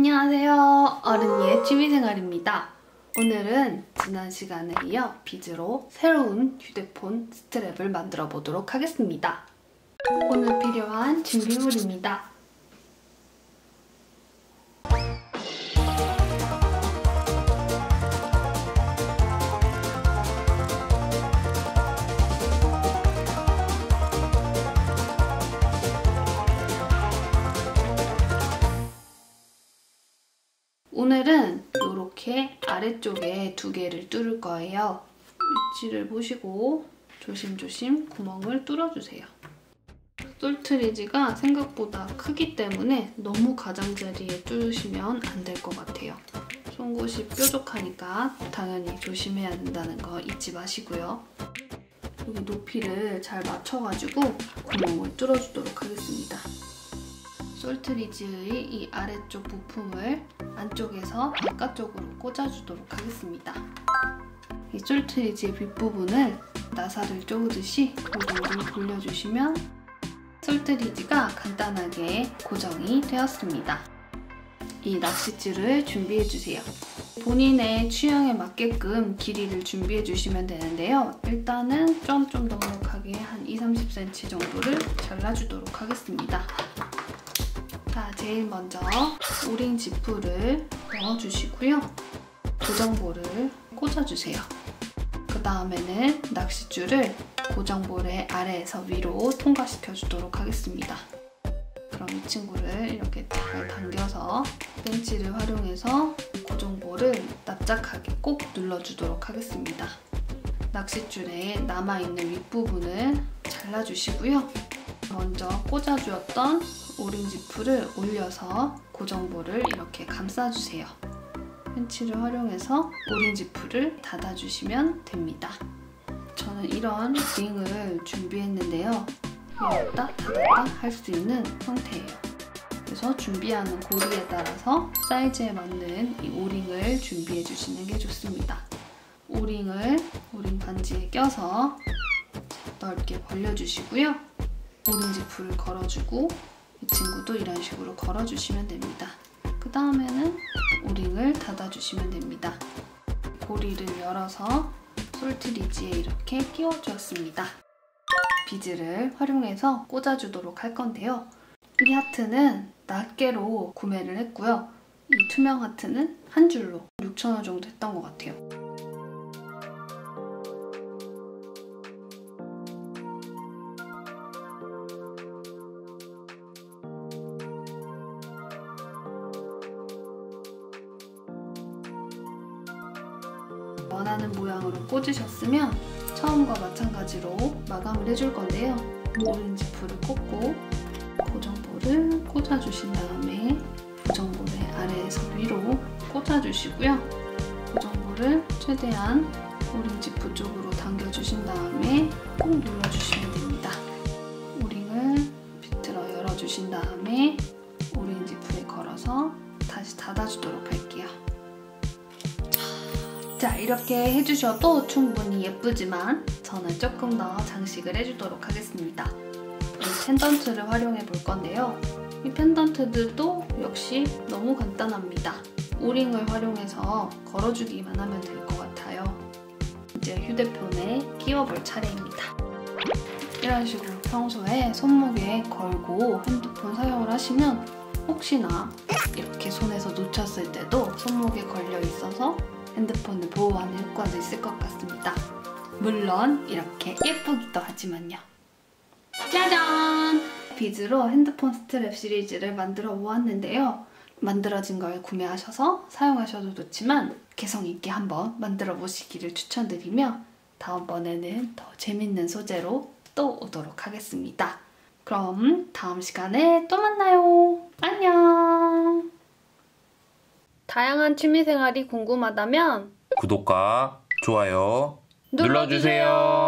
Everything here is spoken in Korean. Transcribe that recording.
안녕하세요. 어른이의 취미생활입니다. 오늘은 지난 시간에 이어 비즈로 새로운 휴대폰 스트랩을 만들어 보도록 하겠습니다. 오늘 필요한 준비물입니다. 오늘은 이렇게 아래쪽에 두 개를 뚫을 거예요. 위치를 보시고 조심조심 구멍을 뚫어주세요. 솔트리지가 생각보다 크기 때문에 너무 가장자리에 뚫으시면 안 될 것 같아요. 송곳이 뾰족하니까 당연히 조심해야 된다는 거 잊지 마시고요. 여기 높이를 잘 맞춰가지고 구멍을 뚫어주도록 하겠습니다. 솔트리지의 이 아래쪽 부품을 안쪽에서 바깥쪽으로 꽂아주도록 하겠습니다. 이 솔트리지의 윗부분을 나사를 쪼으듯이 골고루 돌려주시면 솔트리지가 간단하게 고정이 되었습니다. 이 낚싯줄을 준비해주세요. 본인의 취향에 맞게끔 길이를 준비해주시면 되는데요. 일단은 좀 넉넉하게 한 20-30cm 정도를 잘라주도록 하겠습니다. 자, 제일 먼저 오링 지프를 넣어주시고요. 고정볼을 꽂아주세요. 그 다음에는 낚싯줄을 고정볼의 아래에서 위로 통과시켜주도록 하겠습니다. 그럼 이 친구를 이렇게 잘 당겨서 벤치를 활용해서 고정볼을 납작하게 꼭 눌러주도록 하겠습니다. 낚싯줄에 남아있는 윗부분을 잘라주시고요. 먼저 꽂아주었던 오링 지프를 올려서 고정볼을 이렇게 감싸주세요. 펜치를 활용해서 오링 지프를 닫아주시면 됩니다. 저는 이런 링을 준비했는데요. 열었다 닫았다 할 수 있는 형태예요. 그래서 준비하는 고리에 따라서 사이즈에 맞는 이 오링을 준비해 주시는 게 좋습니다. 오링을 오링 반지에 껴서 넓게 벌려주시고요. 오링 지프를 걸어주고 이 친구도 이런 식으로 걸어주시면 됩니다. 그 다음에는 오링을 닫아주시면 됩니다. 고리를 열어서 솔트리지에 이렇게 끼워주었습니다. 비즈를 활용해서 꽂아주도록 할 건데요. 이 하트는 낱개로 구매를 했고요. 이 투명 하트는 한 줄로 6,000원 정도 했던 것 같아요. 원하는 모양으로 꽂으셨으면 처음과 마찬가지로 마감을 해줄 건데요. 오링 지프를 꽂고 고정볼을 꽂아주신 다음에 고정볼의 아래에서 위로 꽂아주시고요. 고정볼을 최대한 오링 지프 쪽으로 당겨주신 다음에 꾹 눌러주시면 됩니다. 오링을 비틀어 열어주신 다음에 오링 지프에 걸어서 다시 닫아주도록 할게요. 자, 이렇게 해주셔도 충분히 예쁘지만 저는 조금 더 장식을 해주도록 하겠습니다. 이 펜던트를 활용해 볼 건데요. 이 펜던트들도 역시 너무 간단합니다. 오링을 활용해서 걸어주기만 하면 될 것 같아요. 이제 휴대폰에 끼워볼 차례입니다. 이런 식으로 평소에 손목에 걸고 핸드폰 사용을 하시면 혹시나 이렇게 손에서 놓쳤을 때도 손목에 걸려 있어서 핸드폰을 보호하는 효과도 있을 것 같습니다. 물론 이렇게 예쁘기도 하지만요. 짜잔! 비즈로 핸드폰 스트랩 시리즈를 만들어 보았는데요. 만들어진 걸 구매하셔서 사용하셔도 좋지만 개성 있게 한번 만들어 보시기를 추천드리며 다음번에는 더 재밌는 소재로 또 오도록 하겠습니다. 그럼 다음 시간에 또 만나요. 안녕! 다양한 취미생활이 궁금하다면 구독과 좋아요 눌러주세요.